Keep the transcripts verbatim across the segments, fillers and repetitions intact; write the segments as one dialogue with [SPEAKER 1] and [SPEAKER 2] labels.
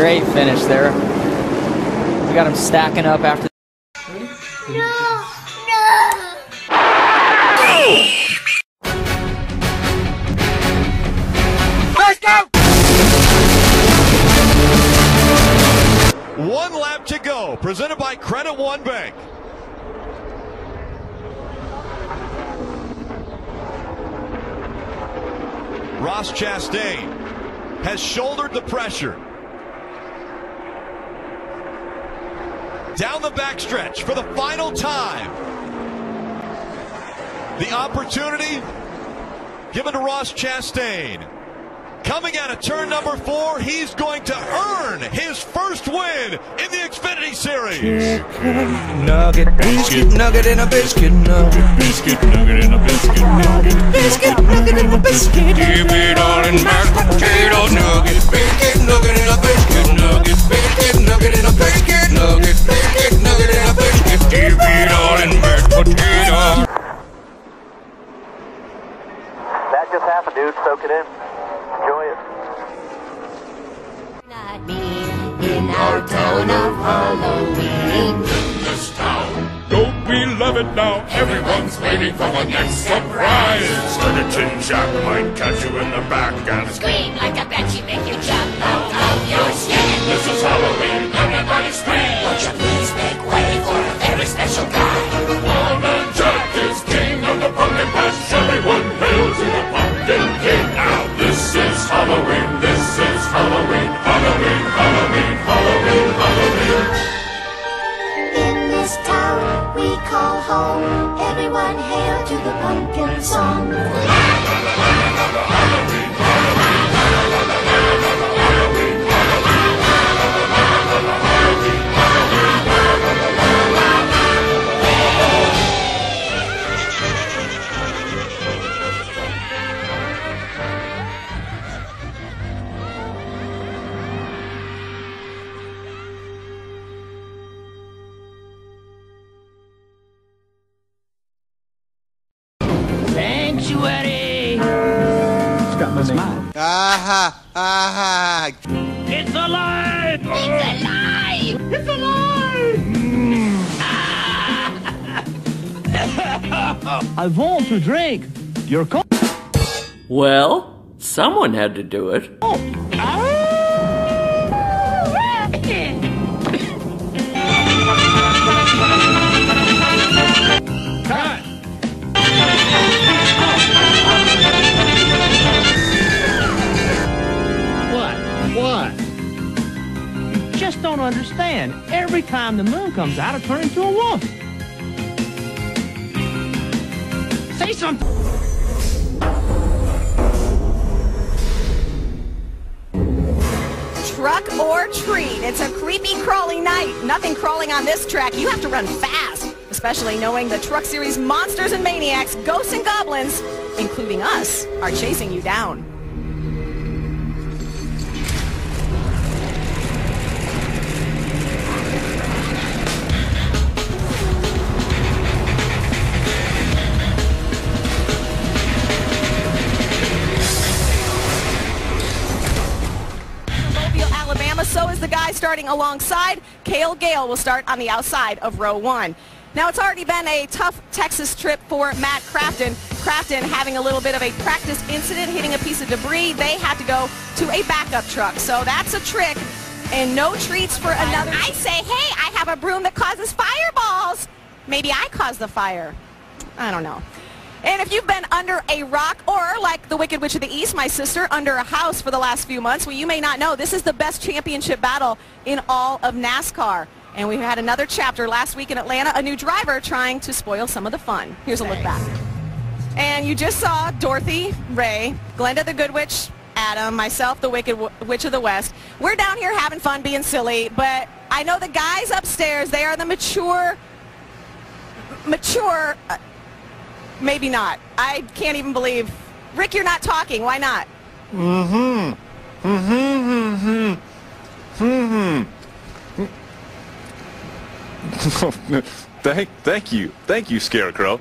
[SPEAKER 1] Great finish there. We got him stacking up after.
[SPEAKER 2] No, no.
[SPEAKER 3] Let's go! One lap to go, presented by Credit One Bank. Ross Chastain has shouldered the pressure. Down the backstretch for the final time. The opportunity given to Ross Chastain. Coming out of turn number four, he's going to earn his first win in the Xfinity Series.
[SPEAKER 4] Chicken nugget, biscuit nugget in a biscuit nugget, biscuit nugget in a biscuit nugget, biscuit nugget in a biscuit. Give it all in mashed potato nugget, biscuit nugget in a biscuit nugget, biscuit nugget in a biscuit nugget, biscuit nugget in a biscuit. Give it all in mashed potato.
[SPEAKER 5] That just happened, dude. Soak it in. Enjoy it.
[SPEAKER 2] Not me in our town of Halloween.
[SPEAKER 6] In this town, don't we love it now? Everyone's waiting for the next surprise. Studded Tin Jack might catch you in the back and
[SPEAKER 2] Scream like a banshee, make you jump out of your skin.
[SPEAKER 6] this is Halloween. Everybody scream!
[SPEAKER 2] Won't you please make way for a very special guy?
[SPEAKER 6] Lawman Jack is king of the pumpkin patch. Everyone hail to the pumpkin king. Now this is Halloween. This is Halloween. Halloween. Halloween. Halloween. Halloween.
[SPEAKER 2] In this town we call home, everyone hail to the pumpkin song.
[SPEAKER 1] Sanctuary. It's got my name.
[SPEAKER 4] Aha, aha.
[SPEAKER 1] It's alive.
[SPEAKER 2] It's alive!
[SPEAKER 1] It's alive. I want to drink your coffee.
[SPEAKER 7] Well, someone had to do it.
[SPEAKER 1] Just don't understand. Every time the moon comes out, I turn into a wolf. Say something.
[SPEAKER 8] Truck or treat. It's a creepy crawling night. Nothing crawling on this track. You have to run fast, especially knowing the Truck Series monsters and maniacs, ghosts and goblins, including us, are chasing you down. So is the guy starting alongside. Cale Gale will start on the outside of row one. Now, it's already been a tough Texas trip for Matt Crafton. Crafton having a little bit of a practice incident, hitting a piece of debris. They had to go to a backup truck. So that's a trick, and no treats for another. I say, hey, I have a broom that causes fireballs. Maybe I caused the fire. I don't know. And if you've been under a rock, or like the Wicked Witch of the East, my sister, under a house for the last few months, well, you may not know, this is the best championship battle in all of NASCAR. And we had another chapter last week in Atlanta, a new driver trying to spoil some of the fun. Here's a look back. And you just saw Dorothy, Ray, Glenda the Good Witch, Adam, myself, the Wicked Witch of the West. We're down here having fun, being silly, but I know the guys upstairs, they are the mature, mature... Uh, Maybe not. I can't even believe. Rick, you're not talking. Why not?
[SPEAKER 4] Mm-hmm. Mm-hmm. Mm-hmm. Mm-hmm. thank, thank you. Thank you, Scarecrow.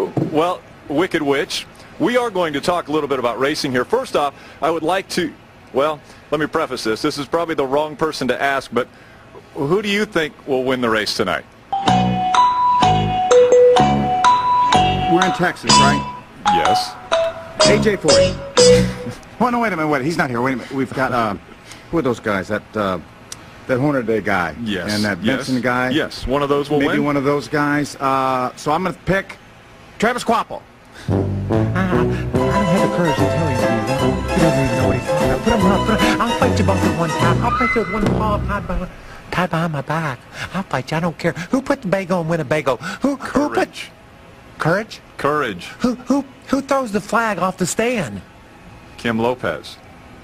[SPEAKER 4] Well, Wicked Witch, we are going to talk a little bit about racing here. First off, I would like to...
[SPEAKER 9] Well, let me preface this. This is probably the wrong person to ask, but who do you think will win the race tonight?
[SPEAKER 10] We're in Texas, right?
[SPEAKER 9] Yes.
[SPEAKER 10] A J forty. Oh, no, wait a minute, wait. He's not here. Wait a minute. We've got, uh, who are those guys? That, uh, that Hornaday guy.
[SPEAKER 9] Yes.
[SPEAKER 10] And that
[SPEAKER 9] yes.
[SPEAKER 10] Benson guy.
[SPEAKER 9] Yes, one of those will
[SPEAKER 10] Maybe
[SPEAKER 9] win.
[SPEAKER 10] Maybe one of those guys. Uh, so I'm going to pick Travis Quapple.
[SPEAKER 11] I don't have the courage to tell you, Steve. He doesn't even know what he's talking about. Put him up. Put him. I'll fight you both at one time. I'll fight you with one paw tied behind, tied behind my back. I'll fight you. I don't care. Who put the bagel and Winnebago? Who?
[SPEAKER 9] Courage.
[SPEAKER 11] Who put? Courage.
[SPEAKER 9] Courage.
[SPEAKER 11] Who? Who? Who throws the flag off the stand?
[SPEAKER 9] Kim Lopez.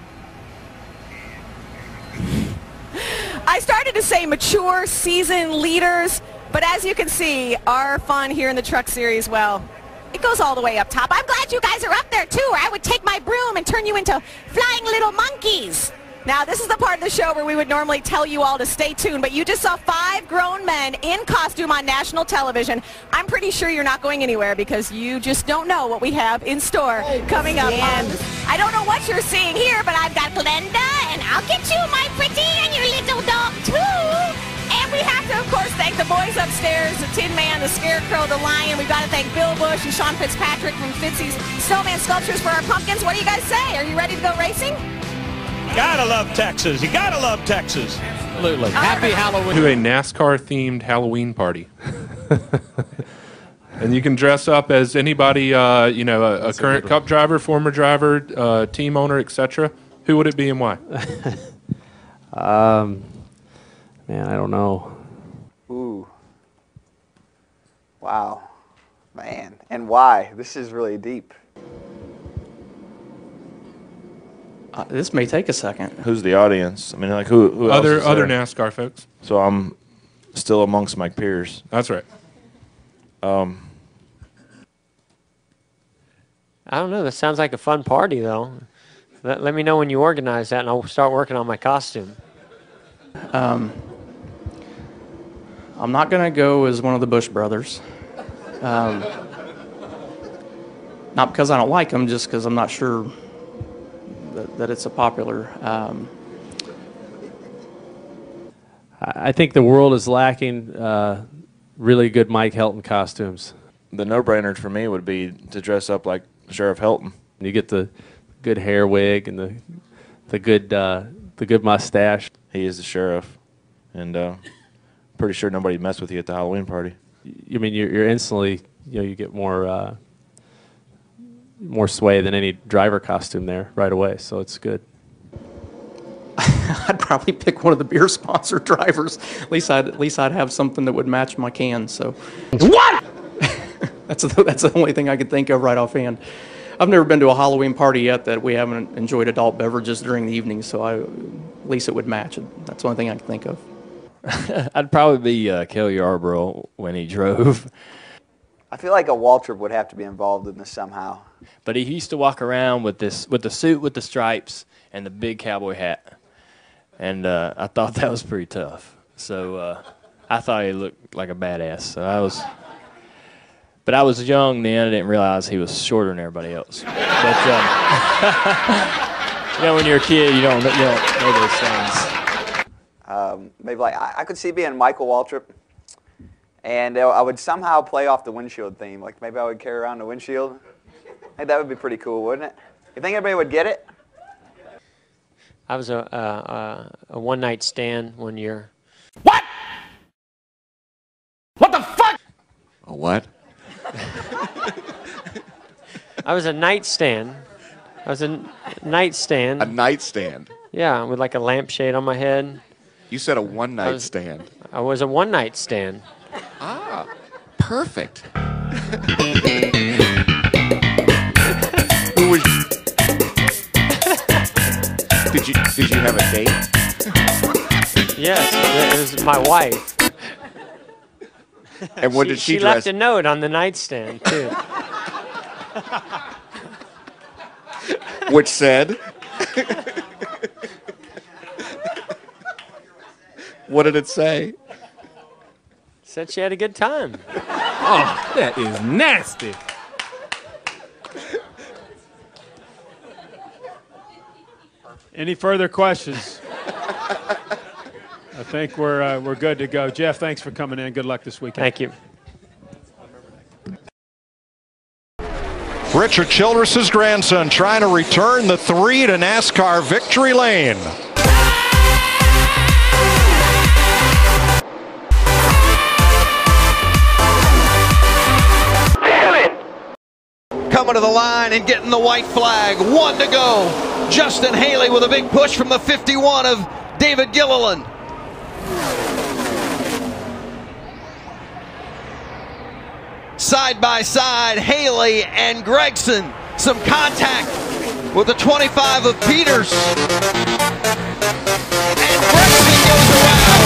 [SPEAKER 8] I started to say mature, seasoned leaders, but as you can see, our fun here in the Truck Series, well, it goes all the way up top. I'm glad you guys are up there, too, or I would take my broom and turn you into flying little monkeys. Now, this is the part of the show where we would normally tell you all to stay tuned, but you just saw five grown men in costume on national television. I'm pretty sure you're not going anywhere because you just don't know what we have in store coming up. And I don't know what you're seeing here, but I've got Glenda, and I'll get you, my pretty, and your little dog, too. And we have to, of course, thank the boys upstairs, the Tin Man, the Scarecrow, the Lion. We've got to thank Bill Bush and Sean Fitzpatrick from Fitzy's Snowman Sculptures for our pumpkins. What do you guys say? Are you ready to go racing?
[SPEAKER 12] Gotta love Texas. You gotta love Texas.
[SPEAKER 13] Absolutely. Happy Halloween.
[SPEAKER 14] To a NASCAR-themed Halloween party. And you can dress up as anybody, uh, you know, a, a current Cup driver, former driver, uh, team owner, et cetera. Who would it be and why?
[SPEAKER 13] um, man, I don't know.
[SPEAKER 15] Ooh. Wow. Man. And why? This is really deep.
[SPEAKER 16] Uh, this may take a second.
[SPEAKER 17] Who's the audience? I mean, like who? who
[SPEAKER 14] other
[SPEAKER 17] else is
[SPEAKER 14] other
[SPEAKER 17] there?
[SPEAKER 14] NASCAR folks.
[SPEAKER 17] So I'm still amongst my peers.
[SPEAKER 14] That's right.
[SPEAKER 17] Um,
[SPEAKER 18] I don't know. That sounds like a fun party, though. Let, let me know when you organize that, and I'll start working on my costume.
[SPEAKER 16] Um, I'm not going to go as one of the Bush brothers. Um, not because I don't like them, just because I'm not sure that, that it's a popular. Um,
[SPEAKER 13] I think the world is lacking uh, really good Mike Helton costumes.
[SPEAKER 17] The no-brainer for me would be to dress up like Sheriff Helton.
[SPEAKER 13] You get the good hair wig and the the good uh, the good mustache.
[SPEAKER 17] He is the sheriff, and uh, pretty sure nobody messed with you at the Halloween party.
[SPEAKER 13] You mean you're, you're instantly, you know, you get more uh, more sway than any driver costume there right away. So it's good.
[SPEAKER 16] I'd probably pick one of the beer sponsor drivers. At least I'd at least I'd have something that would match my can. So what? that's the, that's the only thing I could think of right offhand. I've never been to a Halloween party yet that we haven't enjoyed adult beverages during the evening. So I, at least it would match it. That's the only thing I can think of.
[SPEAKER 19] I'd probably be uh, Cale Yarborough when he drove.
[SPEAKER 15] I feel like a Waltrip would have to be involved in this somehow.
[SPEAKER 19] But he used to walk around with this with the suit with the stripes and the big cowboy hat. And uh, I thought that was pretty tough. So uh, I thought he looked like a badass. So I was, but I was young then. I didn't realize he was shorter than everybody else. But um, you know, when you're a kid, you don't you don't know those things.
[SPEAKER 15] Um, maybe like I, I could see being Michael Waltrip, and uh, I would somehow play off the windshield theme. Like maybe I would carry around the windshield. Hey, that would be pretty cool, wouldn't it? You think everybody would get it?
[SPEAKER 18] I was a, uh, a one-night stand one year.
[SPEAKER 11] What? What the fuck?
[SPEAKER 17] A what?
[SPEAKER 18] I was a nightstand. I was a n- nightstand.
[SPEAKER 20] A nightstand?
[SPEAKER 18] Yeah, with like a lampshade on my head.
[SPEAKER 20] You said a one-night
[SPEAKER 18] I was,
[SPEAKER 20] stand.
[SPEAKER 18] I was a one-night stand.
[SPEAKER 20] Ah, perfect. Who was... Did you did you have a date?
[SPEAKER 18] Yes, it was my wife.
[SPEAKER 20] And what
[SPEAKER 18] she,
[SPEAKER 20] did she,
[SPEAKER 18] she
[SPEAKER 20] dress?
[SPEAKER 18] left a note on the nightstand too.
[SPEAKER 20] Which said? What did it say?
[SPEAKER 18] Said she had a good time.
[SPEAKER 14] Oh, that is nasty.
[SPEAKER 21] Any further questions? I think we're uh, we're good to go. Jeff, thanks for coming in. Good luck this weekend.
[SPEAKER 18] Thank you.
[SPEAKER 22] Richard Childress's grandson trying to return the three to NASCAR victory lane.
[SPEAKER 23] Coming to the line and getting the white flag. One to go. Justin Haley with a big push from the fifty-one of David Gilliland. Side by side, Haley and Gregson. Some contact with the twenty-five of Peters. And Gregson goes around.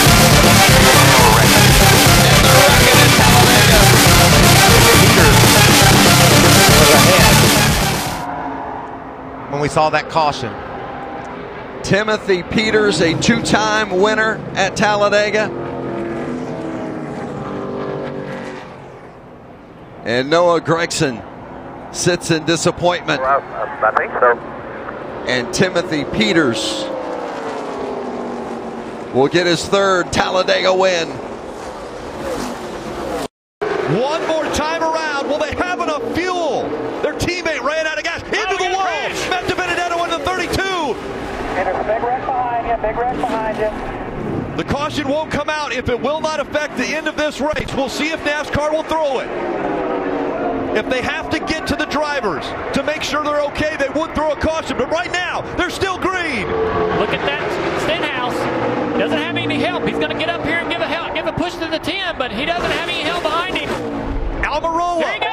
[SPEAKER 23] And they're wrecking at Talladega.
[SPEAKER 24] Was ahead when we saw that caution.
[SPEAKER 23] Timothy Peters, a two-time winner at Talladega. And Noah Gregson sits in disappointment.
[SPEAKER 5] Well, I think so.
[SPEAKER 23] And Timothy Peters will get his third Talladega win.
[SPEAKER 3] One more time around. Will they have enough fuel? Their teammate ran out of gas. Into oh, the wall. Matt DiBenedetto in the thirty-two.
[SPEAKER 5] And there's a big wreck behind you. Big wreck behind you.
[SPEAKER 3] The caution won't come out if it will not affect the end of this race. We'll see if NASCAR will throw it. If they have to get to the drivers to make sure they're okay, they would throw a caution. But right now, they're still green.
[SPEAKER 25] Look at that Stenhouse. Doesn't have any help. He's going to get up here and give a help, give a push to the ten, but he doesn't have any help behind him.
[SPEAKER 3] Almirola.
[SPEAKER 25] There he goes.